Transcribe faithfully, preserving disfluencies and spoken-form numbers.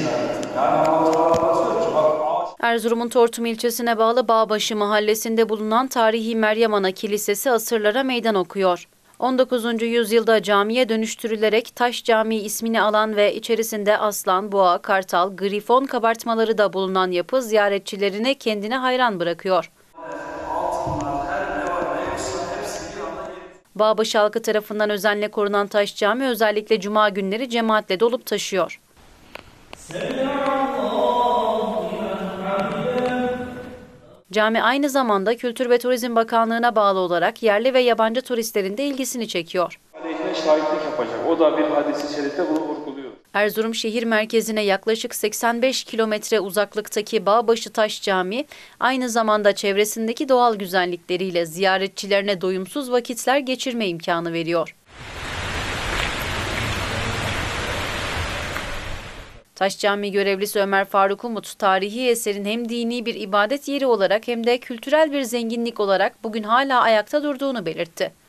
Erzurum'un Tortum ilçesine bağlı Bağbaşı mahallesinde bulunan tarihi Meryem Ana Kilisesi asırlara meydan okuyor. on dokuzuncu yüzyılda camiye dönüştürülerek Taş Camii ismini alan ve içerisinde aslan, boğa, kartal, grifon kabartmaları da bulunan yapı ziyaretçilerini kendine hayran bırakıyor. Bağbaşı halkı tarafından özenle korunan Taş Cami özellikle cuma günleri cemaatle dolup taşıyor. Cami aynı zamanda Kültür ve Turizm Bakanlığı'na bağlı olarak yerli ve yabancı turistlerin de ilgisini çekiyor. Şahitlik yapacak. O da bir hadis-i şerifte bunu vurguluyor. Erzurum şehir merkezine yaklaşık seksen beş kilometre uzaklıktaki Bağbaşı Taş Camii aynı zamanda çevresindeki doğal güzellikleriyle ziyaretçilerine doyumsuz vakitler geçirme imkanı veriyor. Taş Camii görevlisi Ömer Faruk Umut, tarihi eserin hem dini bir ibadet yeri olarak hem de kültürel bir zenginlik olarak bugün hala ayakta durduğunu belirtti.